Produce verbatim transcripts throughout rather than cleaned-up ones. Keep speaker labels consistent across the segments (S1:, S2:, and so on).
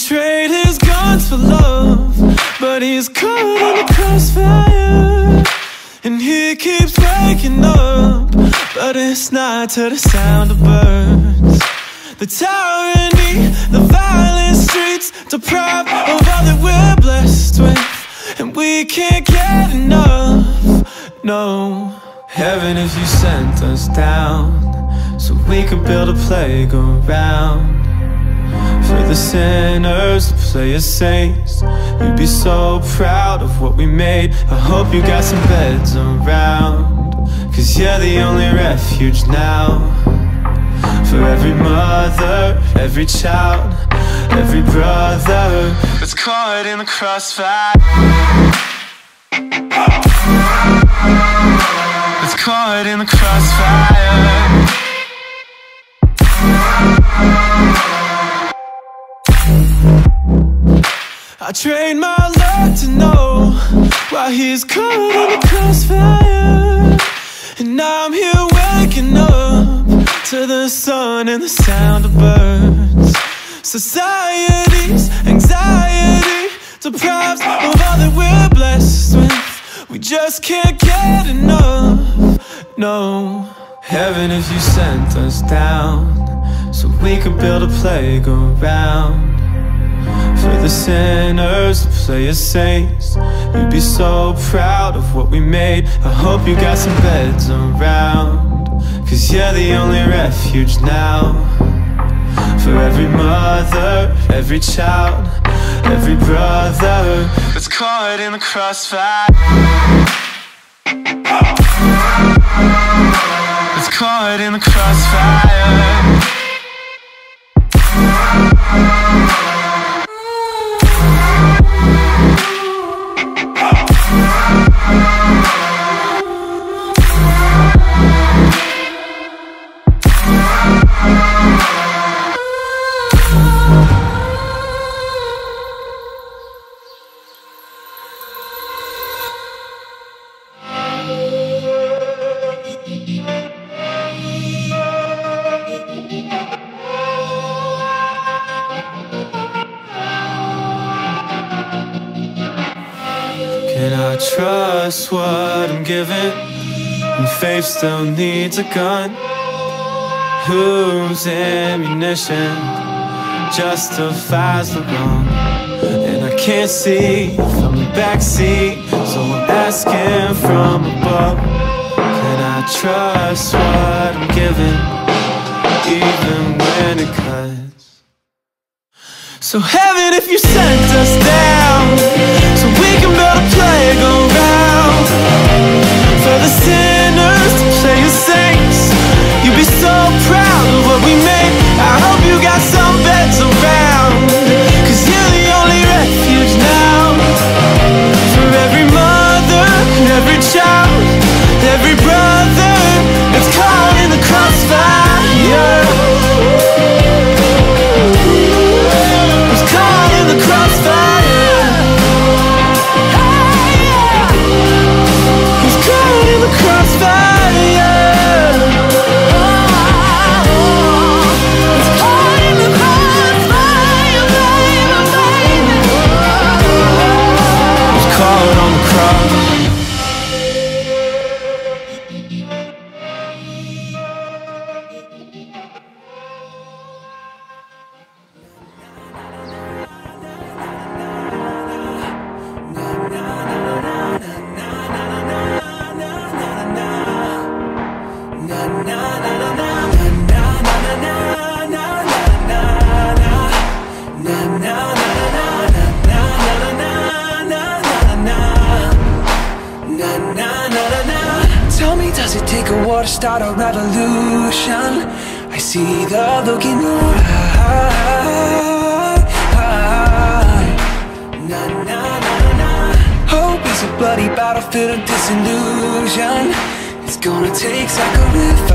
S1: trade his guns for love, but he's caught in the crossfire. And he keeps waking up, but it's not to the sound of birds. The tyranny, the violent streets, deprived of all that we're blessed with, and we can't get enough, no. Heaven, if you sent us down, so we could build a playground for the sinners to play as saints. You'd be so proud of what we made. I hope you got some beds around, cause you're the only refuge now. For every mother, every child, every brother that's caught in the crossfire, that's caught in the crossfire. I trained my luck to know why he's caught in the crossfire. And now I'm here waking up to the sun and the sound of birds. Society's anxiety deprives of all that we're blessed with. We just can't get enough, no. Heaven, if you sent us down, so we could build a playground for the sinners to play as saints. You'd be so proud of what we made. I hope you got some beds around, cause you're the only refuge now. For every mother, every child, every brother that's caught in the crossfire, that's caught in the crossfire. Can I trust what I'm given when faith still needs a gun? Whose ammunition justifies the wrong? And I can't see from the backseat, so I'm asking from above. Can I trust what I'm given, even when it cuts? So heaven, if you sent us down, so we can build a playground for the sinners to play as saints. You'd be so proud of what we made. I hope you got some beds around, cause you're the only refuge now. For every mother, every child, every brother that's caught in the crossfire, that's caught in the crossfire.
S2: Tell me, does it take a war to start a revolution? I see the look in your eye. Na, na, na, na. Hope is a bloody battlefield of disillusion. It's gonna take sacrifice.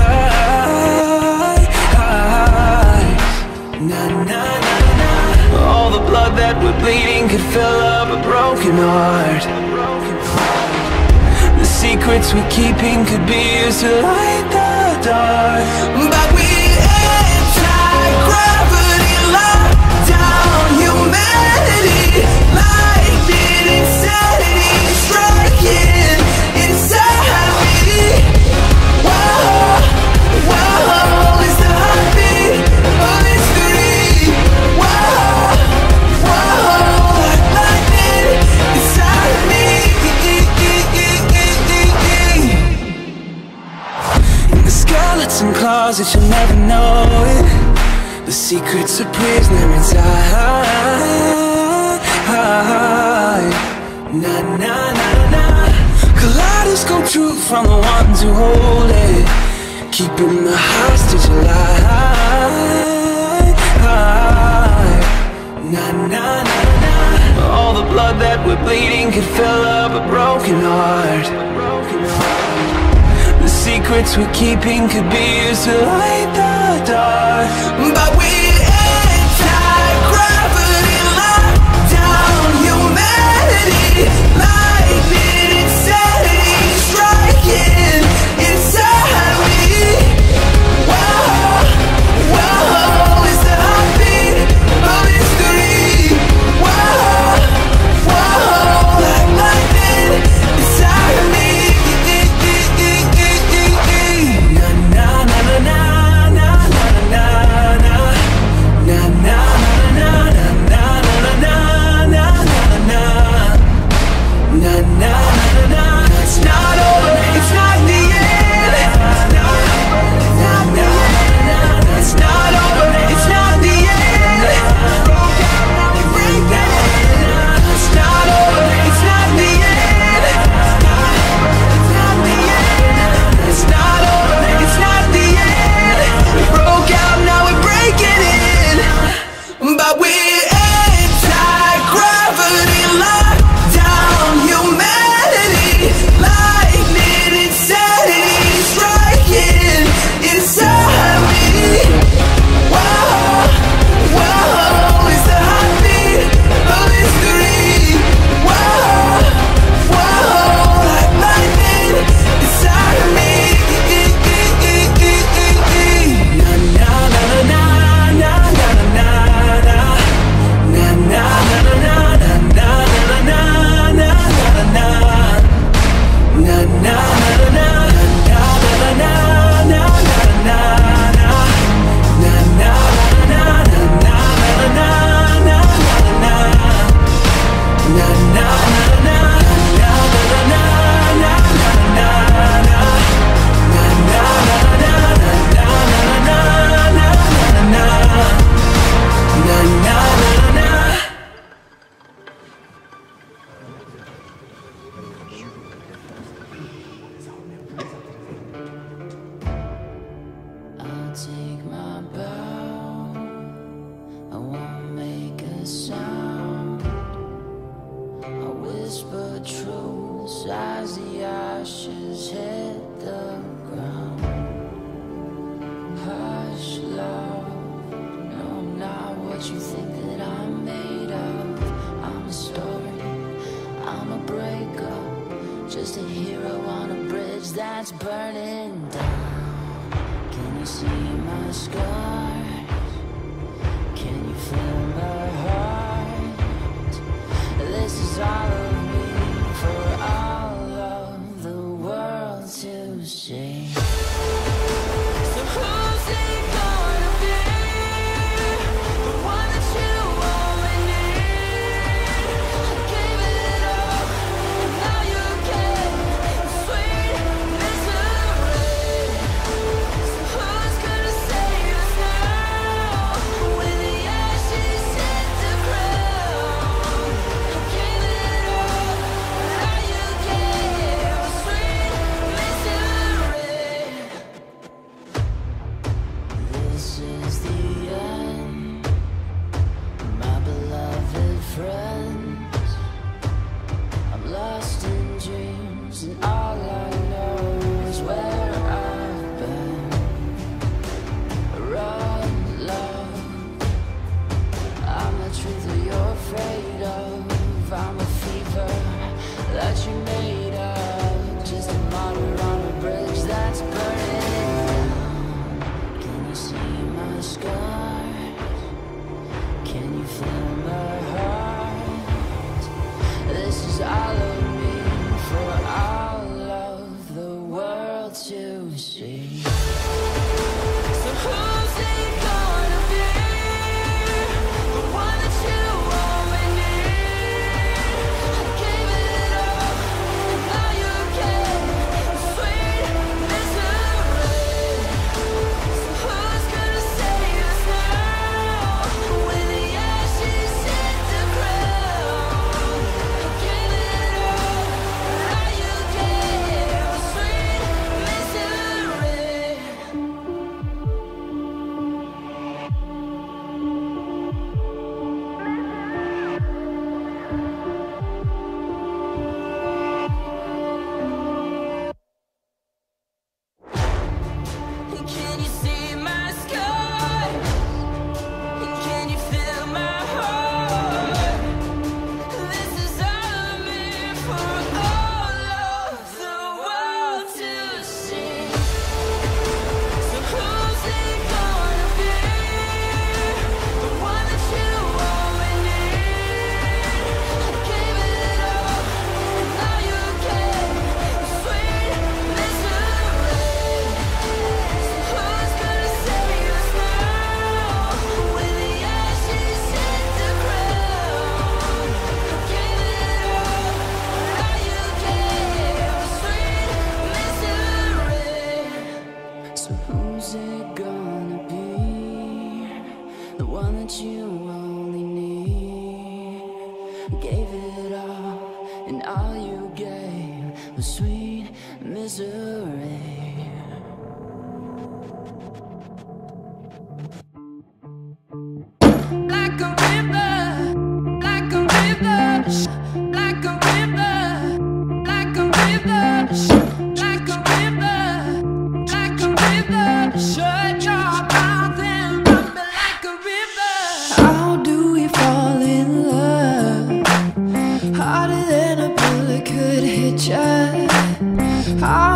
S2: Na, na, na, na. All the blood that we're bleeding could fill up a broken heart. The secrets we're keeping could be used to light the dark. But we anti-gravity lockdown. You secret's a prisoner inside. Na na na na. Kaleidoscope truth from the ones who hold it, keeping the hostage alive. Na na na na. All the blood that we're bleeding could fill up a broken heart. The secrets we're keeping could be used to light the dark. But we anti-gravity, lock down humanity. Lightning insanity striking inside me. Whoa, whoa, it's the heartbeat of history. Whoa, whoa, like lightning inside me. Na na na na na na na na na na na na na na na na na na. It's not over, it's not the end. Na na na, it's not over, it's not the end. Broke out, now we break down. It's not over, it's not the end. It's not the end. It's not over, it's not the end. We broke out, now we're breaking in. But we're anti-gravity, lock down humanity. Lightning insanity striking inside me. Whoa, whoa, it's the heartbeat of history. Whoa, whoa, like lightning inside me. Na na na na na na na na na na na na na na na na. Na na na na na na na na na na. Na na na na na na na na. Na na na na na na na na. Na na na na na na na. Na na na.
S3: I'll take my bow, I won't make a sound. I'll whisper truths as the ashes hit the ground. Hush, love, no, I'm not what you think that I'm made of. I'm a story, I'm a breaker, just a hero on a bridge that's burning down. Can you see my scars? Can you feel my heart? This is all of me for all of the world to see. So who's it gonna be? The one that you only need. I gave it all, and now you get sweet misery. Who's gonna save us now? When the ashes hit the ground. I gave it all, now you get sweet misery. This is the end, my beloved friends. I'm lost in dreams, and all I know is where I've been. Run, love, I'm the truth that you're afraid of. I'm a fever that you made of, just a martyr on a bridge that's burning down. Can you see my scars? Can you feel my heart? This is all of me for all and all you gave was sweet misery. Like a river, like a river, like a river, like a river, like a river, like a river. Shut your mouth and run me like a river. How do we fall in love? Harder than a bullet could hit ya. How